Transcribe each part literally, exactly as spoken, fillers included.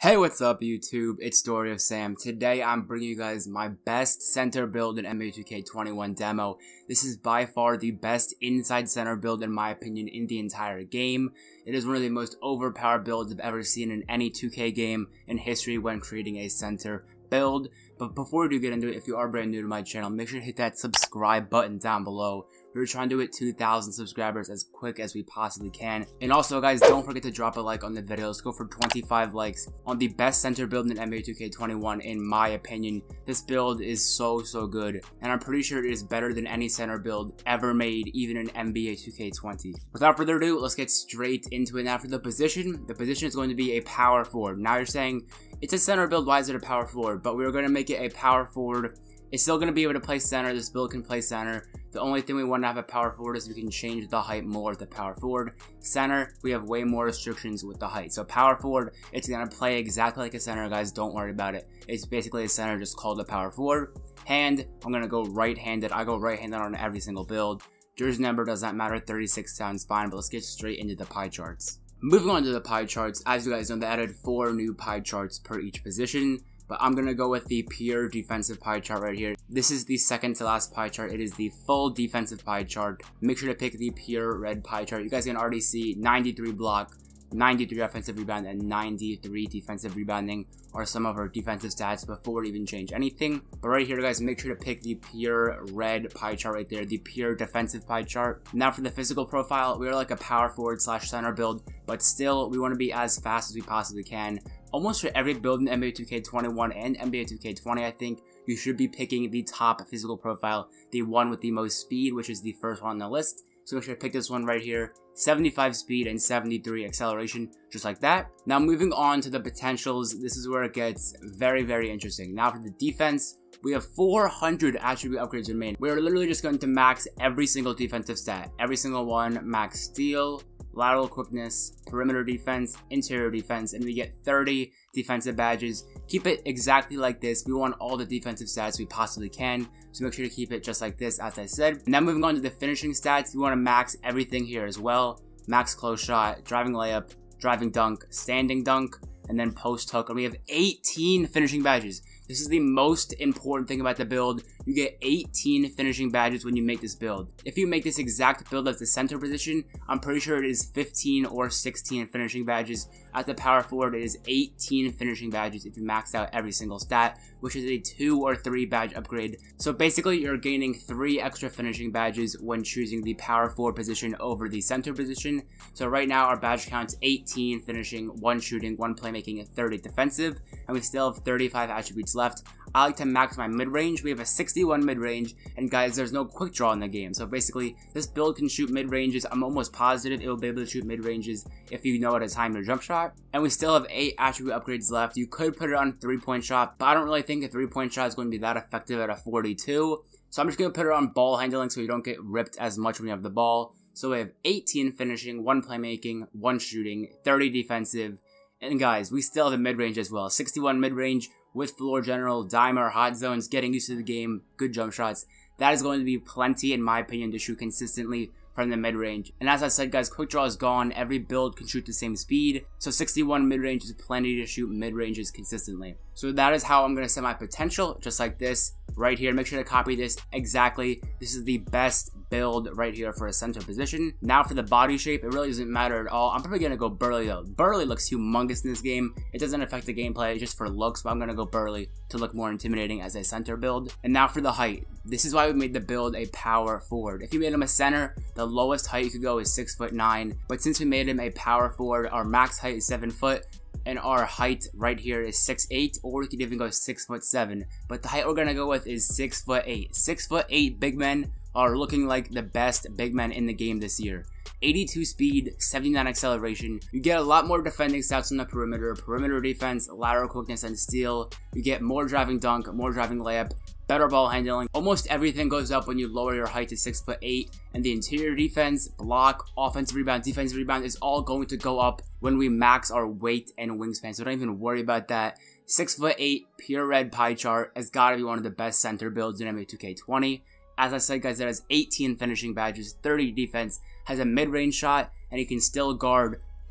Hey, what's up YouTube? It's Story of Sam. Today I'm bringing you guys my best center build in N B A two K twenty-one demo. This is by far the best inside center build in my opinion in the entire game. It is one of the most overpowered builds I've ever seen in any two K game in history when creating a center build. But before we do get into it, if you are brand new to my channel, make sure to hit that subscribe button down below. We're trying to hit two thousand subscribers as quick as we possibly can. And also guys, don't forget to drop a like on the video. Let's go for twenty-five likes on the best center build in N B A two K twenty-one in my opinion. This build is so so good, and I'm pretty sure it is better than any center build ever made, even in N B A two K twenty. Without further ado, let's get straight into it. Now for the position, the position is going to be a power forward. Now you're saying, it's a center build, why is it a power forward? But we are going to make it a power forward. It's still going to be able to play center. This build can play center. The only thing we want to have a power forward is we can change the height more with the power forward. Center, we have way more restrictions with the height. So power forward, it's going to play exactly like a center, guys. Don't worry about it. It's basically a center just called a power forward. Hand, I'm going to go right-handed. I go right-handed on every single build. Jersey number does not matter. thirty-six sounds fine, but let's get straight into the pie charts. Moving on to the pie charts, as you guys know, they added four new pie charts per each position. But I'm going to go with the pure defensive pie chart right here. This is the second to last pie chart. It is the full defensive pie chart. Make sure to pick the pure red pie chart. You guys can already see ninety-three block, ninety-three offensive rebound, and ninety-three defensive rebounding are some of our defensive stats before we even change anything. But right here, guys, make sure to pick the pure red pie chart right there, the pure defensive pie chart. Now for the physical profile, we are like a power forward slash center build, but still we want to be as fast as we possibly can. Almost for every build in N B A two K twenty-one and N B A two K twenty, I think you should be picking the top physical profile, the one with the most speed, which is the first one on the list. So make sure to pick this one right here, seventy-five speed and seventy-three acceleration, just like that. Now moving on to the potentials, this is where it gets very, very interesting. Now for the defense, we have four hundred attribute upgrades remaining. We are literally just going to max every single defensive stat, every single one, max steal, lateral quickness, perimeter defense, interior defense, and we get thirty defensive badges. Keep it exactly like this. We want all the defensive stats we possibly can, so make sure to keep it just like this, as I said. Now moving on to the finishing stats, we want to max everything here as well. Max close shot, driving layup, driving dunk, standing dunk, and then post hook, and we have eighteen finishing badges. This is the most important thing about the build. You get eighteen finishing badges when you make this build. If you make this exact build as the center position, I'm pretty sure it is fifteen or sixteen finishing badges. At the power forward, it is eighteen finishing badges if you max out every single stat, which is a two or three badge upgrade. So basically, you're gaining three extra finishing badges when choosing the power forward position over the center position. So right now, our badge count's eighteen finishing, one shooting, one playmaking, and thirty defensive, and we still have thirty-five attributes left. I like to max my mid-range. We have a sixty-one mid-range, and guys, there's no quick draw in the game. So basically, this build can shoot mid-ranges. I'm almost positive it will be able to shoot mid-ranges if you know how to time your jump shot. And we still have eight attribute upgrades left. You could put it on a three-point shot, but I don't really think a three-point shot is going to be that effective at a forty-two. So I'm just going to put it on ball handling so you don't get ripped as much when you have the ball. So we have eighteen finishing, one playmaking, one shooting, thirty defensive. And guys, we still have a mid-range as well. sixty-one mid-range with floor general, dimer, hot zones, getting used to the game, good jump shots. That is going to be plenty, in my opinion, to shoot consistently from the mid-range. And as I said, guys, quick draw is gone. Every build can shoot the same speed. So sixty-one mid-range is plenty to shoot mid-ranges consistently. So that is how I'm going to set my potential, just like this right here. Make sure to copy this exactly. This is the best build right here for a center position. Now for the body shape, it really doesn't matter at all. I'm probably going to go Burley though. Burley looks humongous in this game. It doesn't affect the gameplay, just for looks, but I'm going to go Burley to look more intimidating as a center build. And now for the height. This is why we made the build a power forward. If you made him a center, the lowest height you could go is six foot nine. But since we made him a power forward, our max height is seven foot. And our height right here is six eight, or we could even go six foot seven. But the height we're gonna go with is six foot eight. six foot eight big men are looking like the best big men in the game this year. eighty-two speed, seventy-nine acceleration. You get a lot more defending stats on the perimeter, perimeter defense, lateral quickness, and steal. You get more driving dunk, more driving layup, better ball handling. Almost everything goes up when you lower your height to six foot eight, and the interior defense, block, offensive rebound, defensive rebound is all going to go up when we max our weight and wingspan. So don't even worry about that. six foot eight pure red pie chart has got to be one of the best center builds in N B A two K twenty. As I said, guys, that has eighteen finishing badges, thirty defense, has a mid-range shot, and he can still guard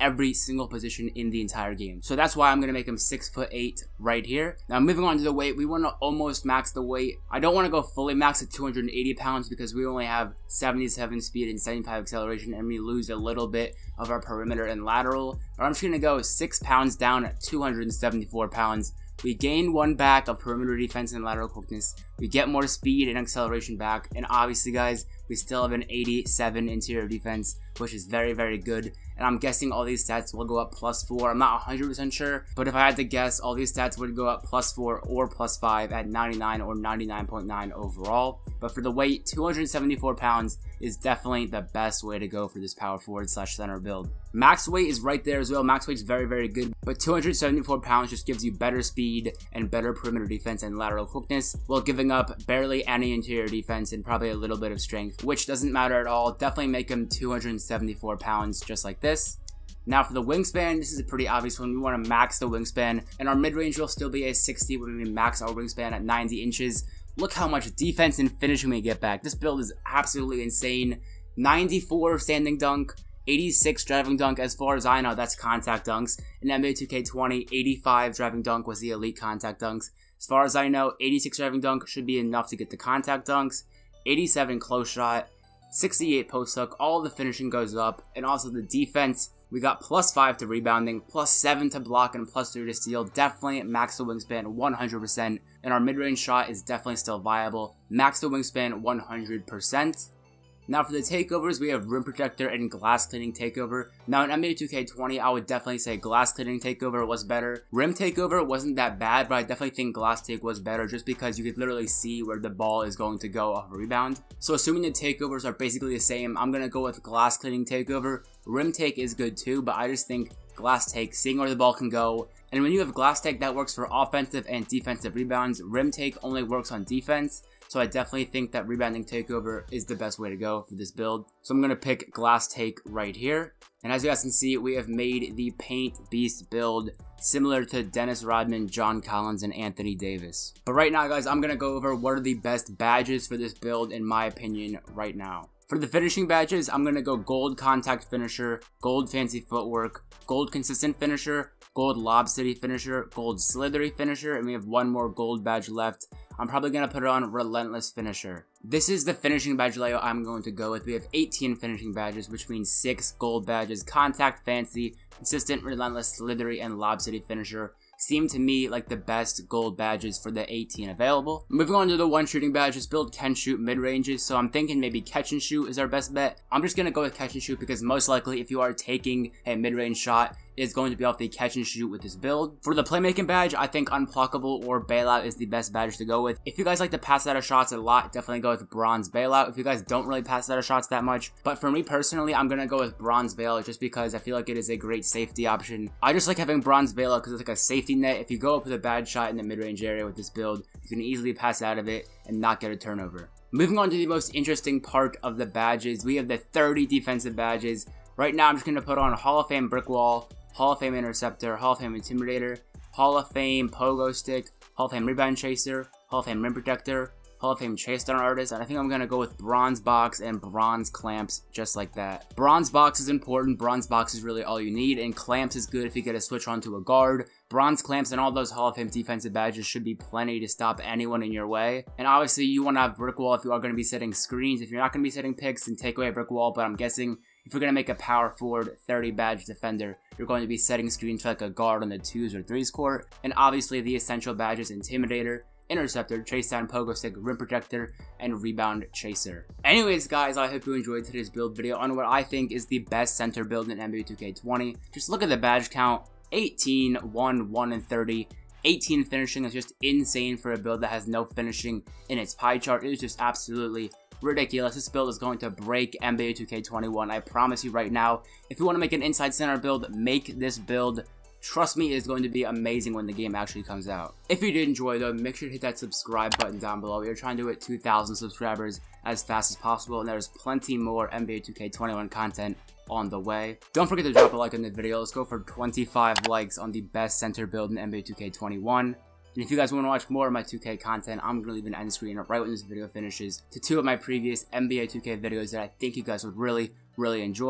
every single position in the entire game. So that's why I'm going to make him six foot eight right here. Now moving on to the weight, we want to almost max the weight. I don't want to go fully max at two hundred eighty pounds because we only have seventy-seven speed and seventy-five acceleration, and we lose a little bit of our perimeter and lateral. But I'm just going to go six pounds down at two hundred seventy-four pounds. We gain one back of perimeter defense and lateral quickness. We get more speed and acceleration back. And obviously, guys, we still have an eighty-seven interior defense, which is very, very good. And I'm guessing all these stats will go up plus four. I'm not one hundred percent sure, but if I had to guess, all these stats would go up plus four or plus five at ninety-nine or ninety-nine point nine overall. But for the weight, two hundred seventy-four pounds is definitely the best way to go for this power forward slash center build. Max weight is right there as well. Max weight is very, very good, but two hundred seventy-four pounds just gives you better speed and better perimeter defense and lateral quickness, while giving up barely any interior defense and probably a little bit of strength, which doesn't matter at all. Definitely make him two hundred seventy-four pounds just like this. Now for the wingspan, this is a pretty obvious one. We want to max the wingspan, and our mid-range will still be a sixty when we max our wingspan at ninety inches. Look how much defense and finishing we get back. This build is absolutely insane. ninety-four standing dunk, eighty-six driving dunk. As far as I know, that's contact dunks. In N B A two K twenty, eighty-five driving dunk was the elite contact dunks. As far as I know, eighty-six driving dunk should be enough to get the contact dunks. eighty-seven close shot, sixty-eight post hook. All the finishing goes up, and also the defense. We got plus five to rebounding, plus seven to block, and plus three to steal. Definitely max the wingspan one hundred percent. And our mid-range shot is definitely still viable. Max the wingspan one hundred percent. Now for the takeovers, we have rim protector and glass cleaning takeover. Now in N B A two K twenty, I would definitely say glass cleaning takeover was better. Rim takeover wasn't that bad, but I definitely think glass take was better just because you could literally see where the ball is going to go off a rebound. So assuming the takeovers are basically the same, I'm going to go with glass cleaning takeover. Rim take is good too, but I just think glass take, seeing where the ball can go. And when you have glass take, that works for offensive and defensive rebounds. Rim take only works on defense. So I definitely think that rebounding takeover is the best way to go for this build. So I'm going to pick glass take right here. And as you guys can see, we have made the Paint Beast build similar to Dennis Rodman, John Collins, and Anthony Davis. But right now, guys, I'm going to go over what are the best badges for this build in my opinion right now. For the finishing badges, I'm going to go gold contact finisher, gold fancy footwork, gold consistent finisher, gold lob city finisher, gold slithery finisher, and we have one more gold badge left. I'm probably going to put it on relentless finisher. This is the finishing badge layout I'm going to go with. We have eighteen finishing badges, which means six gold badges: contact, fancy, consistent, relentless, slithery, and lob city finisher. Seem to me like the best gold badges for the eighteen available. Moving on to the one shooting badge, this build can shoot mid-ranges, so I'm thinking maybe catch and shoot is our best bet. I'm just going to go with catch and shoot because most likely if you are taking a mid-range shot, is going to be off the catch and shoot with this build. For the playmaking badge, I think unblockable or bailout is the best badge to go with. If you guys like to pass out of shots a lot, definitely go with bronze bailout. If you guys don't really pass out of shots that much, but for me personally, I'm gonna go with bronze bailout just because I feel like it is a great safety option. I just like having bronze bailout because it's like a safety net. If you go up with a bad shot in the mid-range area with this build, you can easily pass out of it and not get a turnover. Moving on to the most interesting part of the badges, we have the thirty defensive badges. Right now, I'm just gonna put on Hall of Fame brick wall, Hall of Fame Interceptor, Hall of Fame Intimidator, Hall of Fame Pogo Stick, Hall of Fame Rebound Chaser, Hall of Fame Rim Protector, Hall of Fame Chase Down Artist, and I think I'm going to go with Bronze Box and Bronze Clamps just like that. Bronze Box is important, Bronze Box is really all you need, and Clamps is good if you get a switch onto a guard. Bronze Clamps and all those Hall of Fame defensive badges should be plenty to stop anyone in your way. And obviously you want to have Brick Wall if you are going to be setting screens. If you're not going to be setting picks, then take away Brick Wall, but I'm guessing if you're going to make a power forward thirty badge defender, you're going to be setting screens for like a guard on the twos or threes court. And obviously the essential badges: Intimidator, Interceptor, Chase Down, Pogo Stick, Rim Protector, and Rebound Chaser. Anyways, guys, I hope you enjoyed today's build video on what I think is the best center build in N B A two K twenty. Just look at the badge count: eighteen, one, one, and thirty. eighteen finishing is just insane for a build that has no finishing in its pie chart. It is just absolutely ridiculous. This build is going to break N B A two K twenty-one. I promise you right now. If you want to make an inside center build, make this build. Trust me, it's going to be amazing when the game actually comes out. If you did enjoy though, make sure to hit that subscribe button down below. We are trying to hit two thousand subscribers as fast as possible, and there's plenty more N B A two K twenty-one content on the way. Don't forget to drop a like on the video. Let's go for twenty-five likes on the best center build in N B A two K twenty-one. And if you guys want to watch more of my two K content, I'm going to leave an end screen right when this video finishes to two of my previous N B A two K videos that I think you guys would really, really enjoy.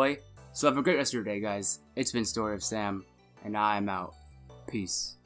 So have a great rest of your day, guys. It's been Story of Sam, and I'm out. Peace.